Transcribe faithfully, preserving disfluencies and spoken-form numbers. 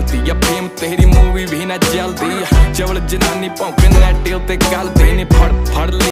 करती या फेम तेरी मूवी भी ना चलती। चवल जनानी भौंके नैट उत्ते गलती नी फड़ फड़